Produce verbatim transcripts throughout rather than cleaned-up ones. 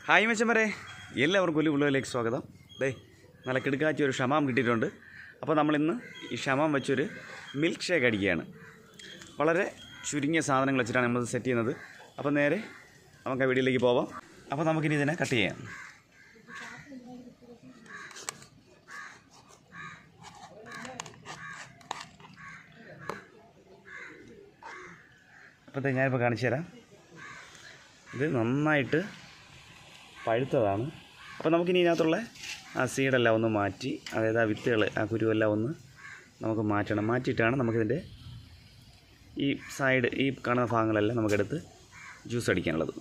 Hi മച്ചന്മാരെ, എല്ലാവർക്കും ഒരു ഉള്ളിലേക്ക് സ്വാഗതം. ദേ നല്ല കിടുക്കാച്ച ഒരു ഷമാം കിട്ടിയിട്ടുണ്ട്. അപ്പോൾ നമ്മളിന്ന് ഈ ഷമാം വെച്ചൊരു മിൽക്ക് ഷേക്ക് അടിക്കുകയാണ്. വളരെ ചുരുങ്ങിയ സാധനങ്ങൾ വെച്ചിട്ടാണ് നമ്മൾ സെറ്റ് ചെയ്യുന്നത്. അപ്പോൾ നേരെ നമുക്ക് ആ വീഡിയോയിലേക്ക് പോവാം. അപ്പോൾ നമുക്കിനി ഇതിനെ കട്ട് ചെയ്യാം. അപ്പോൾ ഞാനിപ്പോൾ കാണിച്ചു തരാം. ഇത് നന്നായിട്ട് പഴുത്തതാണ്. അപ്പോൾ നമുക്കിനി ഇതിനകത്തുള്ള ആ സീഡെല്ലാം ഒന്ന് മാറ്റി, അതായത് ആ വിത്തുകൾ, ആ കുരുവെല്ലാം ഒന്ന് നമുക്ക് മാറ്റണം. മാറ്റിയിട്ടാണ് നമുക്കിതിൻ്റെ ഈ സൈഡ്, ഈ കാണുന്ന ഭാഗങ്ങളെല്ലാം നമുക്കെടുത്ത് ജ്യൂസ് അടിക്കാനുള്ളത്.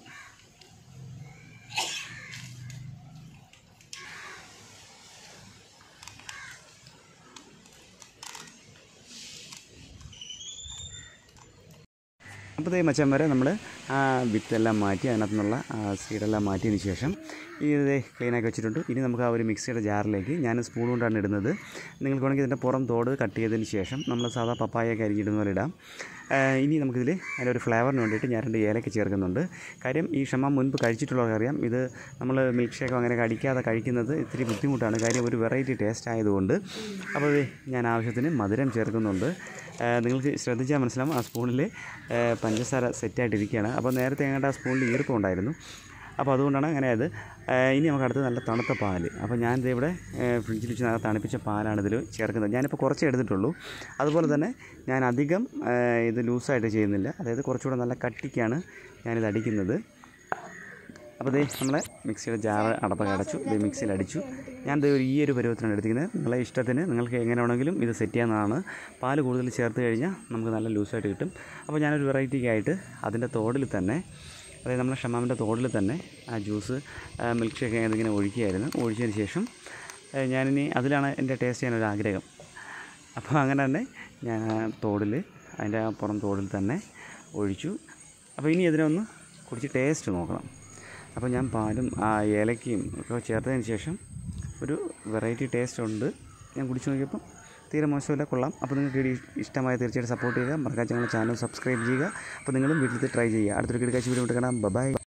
അപ്പോൾ ഈ മച്ചാൻ വരെ നമ്മൾ ആ വിത്തെല്ലാം മാറ്റി, അതിനകത്തു നിന്നുള്ള സീഡെല്ലാം മാറ്റിയതിന് ശേഷം ഇത് ക്ലീനാക്കി വെച്ചിട്ടുണ്ട്. ഇനി നമുക്ക് ആ ഒരു മിക്സിയുടെ ജാറിലേക്ക് ഞാൻ സ്പൂൺ കൊണ്ടാണ് ഇടുന്നത്. നിങ്ങൾക്ക് വേണമെങ്കിൽ ഇതിൻ്റെ പുറം തോട് കട്ട് ചെയ്തതിന് ശേഷം നമ്മൾ സാധാ പപ്പായൊക്കെ അരിഞ്ഞിടുന്ന പോലെ ഇടാം. ഇനി നമുക്കിതിൽ അതിൻ്റെ ഒരു ഫ്ലേവറിന് വേണ്ടിയിട്ട് ഞാൻ രണ്ട് ഏലക്ക ചേർക്കുന്നുണ്ട്. കാര്യം ഈ ഷമാം മുൻപ് കഴിച്ചിട്ടുള്ളവർക്ക് അറിയാം, ഇത് നമ്മൾ മിൽക്ക് ഷേക്കോ അങ്ങനെ അടിക്കാതെ കഴിക്കുന്നത് ഇത്തിരി ബുദ്ധിമുട്ടാണ്. കാര്യം ഒരു വെറൈറ്റി ടേസ്റ്റ് ആയതുകൊണ്ട്. അപ്പോൾ ഞാൻ ആവശ്യത്തിന് മധുരം ചേർക്കുന്നുണ്ട്. നിങ്ങൾക്ക് ശ്രദ്ധിച്ചാൽ മനസ്സിലാവും, ആ സ്പൂണിൽ പഞ്ചസാര സെറ്റായിട്ടിരിക്കുകയാണ്. അപ്പോൾ നേരത്തെ ഞങ്ങളുടെ ആ സ്പൂണിൽ ഈർപ്പം ഉണ്ടായിരുന്നു. അപ്പോൾ അതുകൊണ്ടാണ് അങ്ങനെ ആയത്. ഇനി നമുക്ക് അടുത്ത് നല്ല തണുത്ത പാല്. അപ്പോൾ ഞാനിത് ഇവിടെ ഫ്രിഡ്ജിൽ വെച്ച് നല്ല തണുപ്പിച്ച പാലാണ് ഇതിൽ ചേർക്കുന്നത്. ഞാനിപ്പോൾ കുറച്ചേ എടുത്തിട്ടുള്ളൂ. അതുപോലെ തന്നെ ഞാൻ അധികം ഇത് ലൂസായിട്ട് ചെയ്യുന്നില്ല, അതായത് കുറച്ചുകൂടെ നല്ല കട്ടിക്കാണ് ഞാനിത് അടിക്കുന്നത്. അപ്പോൾ ഇത് നമ്മളെ മിക്സിയുടെ ജാറ് അടപ്പൊക്കെ അടച്ചു, ഇത് മിക്സിയിൽ അടിച്ചു. ഞാനിത് ഒരു ഈ ഒരു പരുവത്തിനാണ് എടുത്തിരിക്കുന്നത്. നിങ്ങളെ ഇഷ്ടത്തിന് നിങ്ങൾക്ക് എങ്ങനെ വേണമെങ്കിലും ഇത് സെറ്റ് ചെയ്യാവുന്നതാണ്. പാല് കൂടുതൽ ചേർത്ത് കഴിഞ്ഞാൽ നമുക്ക് നല്ല ലൂസായിട്ട് കിട്ടും. അപ്പോൾ ഞാനൊരു വെറൈറ്റിക്കായിട്ട് അതിൻ്റെ തോടിൽ തന്നെ, അതായത് നമ്മുടെ ഷമാമിൻ്റെ തോടിൽ തന്നെ ആ ജ്യൂസ് മിൽക്ക് ഷേക്ക് അതിങ്ങനെ ഒഴിക്കുകയായിരുന്നു. ഒഴിച്ചതിന് ശേഷം ഞാനിനി അതിലാണ് എൻ്റെ ടേസ്റ്റ് ചെയ്യാനൊരു ആഗ്രഹം. അപ്പോൾ അങ്ങനെ തന്നെ ഞാൻ ആ തോടിൽ, അതിൻ്റെ ആ പുറം തോടിൽ തന്നെ ഒഴിച്ചു. അപ്പോൾ ഇനി ഇതിനെ ഒന്ന് കുടിച്ച് ടേസ്റ്റ് നോക്കണം. അപ്പോൾ ഞാൻ പാലും ആ ഏലക്കയും ഒക്കെ ചേർത്തതിന് ശേഷം ഒരു വെറൈറ്റി ടേസ്റ്റ് ഉണ്ട്. ഞാൻ കുടിച്ച് നോക്കിയപ്പോൾ തീരെ മോശമില്ല, കൊള്ളാം. അപ്പോൾ നിങ്ങൾക്ക് വീഡിയോ ഇഷ്ടമായ തീർച്ചയായിട്ടും സപ്പോർട്ട് ചെയ്യുക. മറക്കാതെ ഞങ്ങളുടെ ചാനൽ സബ്സ്ക്രൈബ് ചെയ്യുക. അപ്പോൾ നിങ്ങളും വീട്ടിൽ ട്രൈ ചെയ്യുക. അടുത്തൊരു കിടക്കാഴ്ച വീഡിയോ കാണാം. ബൈ.